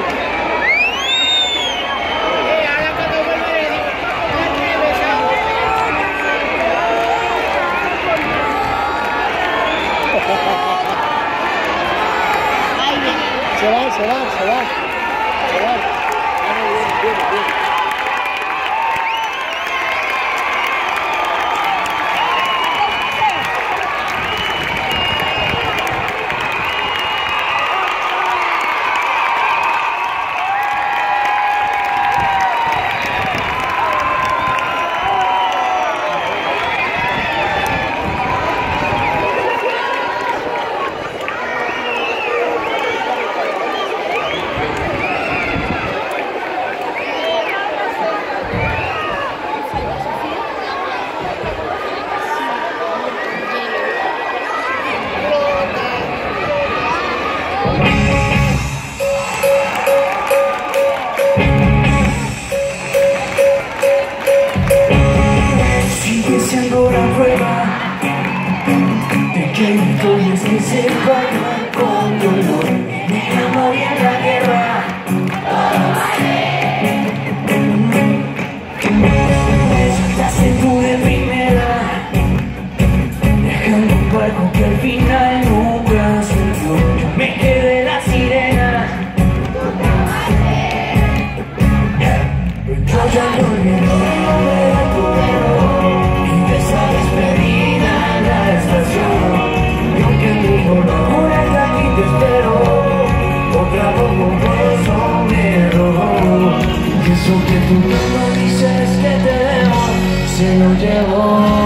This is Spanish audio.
Se va. Bien. Sigue siendo la prueba de que mi historia es que se vaya con dolor, mi amor y en la guerra. Saltaste tú de primera, dejando un barco que al final nunca se dio. Yo me quedé la sirena, yo ya no olvidé tu dedo y de esa despedida en la estación. Yo que digo no, ahora aquí te espero, otra voz borroso me robó, y eso que tú no dices que te debo se lo llevo.